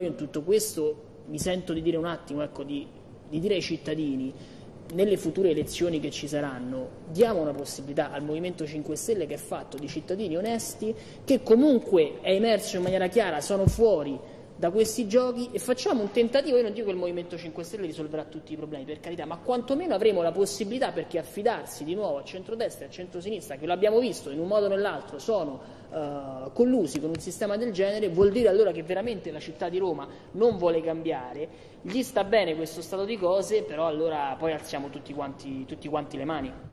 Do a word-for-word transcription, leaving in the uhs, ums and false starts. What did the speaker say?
in tutto questo mi sento di dire un attimo, ecco, di, di dire ai cittadini, nelle future elezioni che ci saranno, diamo una possibilità al Movimento cinque Stelle, che è fatto di cittadini onesti, che comunque è emerso in maniera chiara, sono fuori da questi giochi, e facciamo un tentativo. Io non dico che il Movimento cinque Stelle risolverà tutti i problemi, per carità, ma quantomeno avremo la possibilità, perché affidarsi di nuovo a centrodestra e a centrosinistra, che lo abbiamo visto in un modo o nell'altro sono uh, collusi con un sistema del genere, vuol dire allora che veramente la città di Roma non vuole cambiare. Gli sta bene questo stato di cose, però allora poi alziamo tutti quanti, tutti quanti le mani.